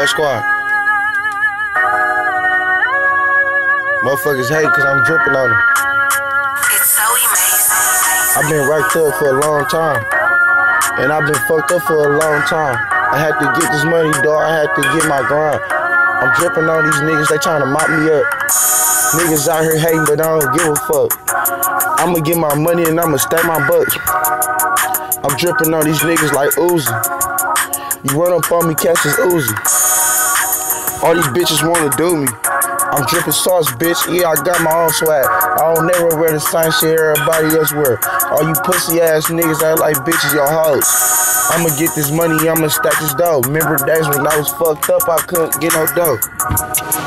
Let's squad. Motherfuckers hate cause I'm dripping on them. It's so amazing. I've been racked up for a long time. And I've been fucked up for a long time. I had to get this money, dog. I had to get my grind. I'm dripping on these niggas, they trying to mop me up. Niggas out here hating, but I don't give a fuck. I'ma get my money and I'ma stack my bucks. I'm dripping on these niggas like Uzi. You run up on me, catch this Uzi. All these bitches wanna do me. I'm dripping sauce, bitch. Yeah, I got my own swag. I don't never wear the same shit everybody else wear. All you pussy ass niggas act like bitches, y'all hoes. I'ma get this money, I'ma stack this dough. Remember days when I was fucked up, I couldn't get no dough.